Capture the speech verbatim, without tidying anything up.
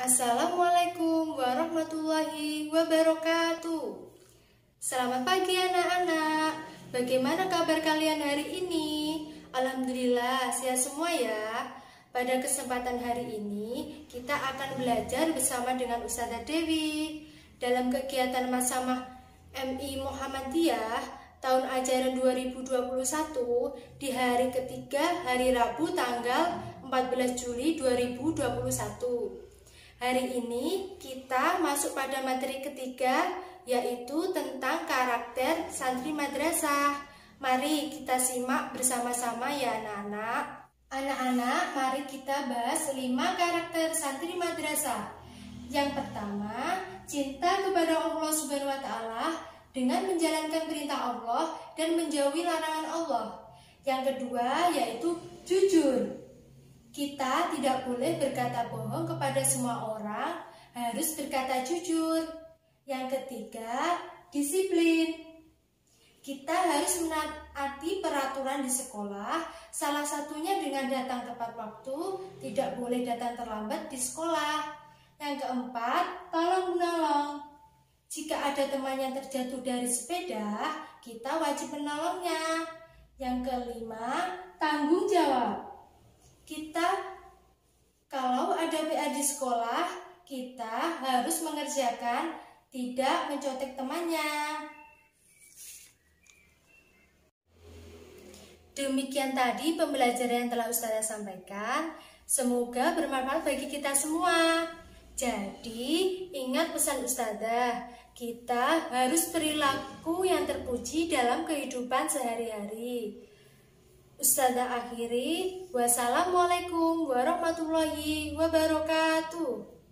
Assalamualaikum warahmatullahi wabarakatuh. Selamat pagi anak-anak. Bagaimana kabar kalian hari ini? Alhamdulillah sehat semua ya. Pada kesempatan hari ini kita akan belajar bersama dengan Ustazah Dewi dalam kegiatan Masamah M I Muhammadiyah tahun ajaran dua ribu dua puluh satu di hari ketiga, hari Rabu tanggal empat belas Juli dua ribu dua puluh satu. Hari ini kita masuk pada materi ketiga, yaitu tentang karakter santri madrasah. Mari kita simak bersama-sama ya anak-anak. Anak-anak, mari kita bahas lima karakter santri madrasah. Yang pertama, cinta kepada Allah Subhanahu wa taala dengan menjalankan perintah Allah dan menjauhi larangan Allah. Yang kedua, yaitu jujur. Kita tidak boleh berkata bohong kepada semua orang, harus berkata jujur. Yang ketiga, disiplin. Kita harus menaati peraturan di sekolah, salah satunya dengan datang tepat waktu, tidak boleh datang terlambat di sekolah. Yang keempat, tolong menolong. Jika ada teman yang terjatuh dari sepeda, kita wajib menolongnya. Yang kelima, tanggung jawab. Kita kalau ada P A di sekolah, kita harus mengerjakan, tidak mencontek temannya. Demikian tadi pembelajaran yang telah Ustazah sampaikan. Semoga bermanfaat bagi kita semua. Jadi, ingat pesan Ustazah, kita harus perilaku yang terpuji dalam kehidupan sehari-hari. Ustazah akhiri, wassalamualaikum warahmatullahi wabarakatuh.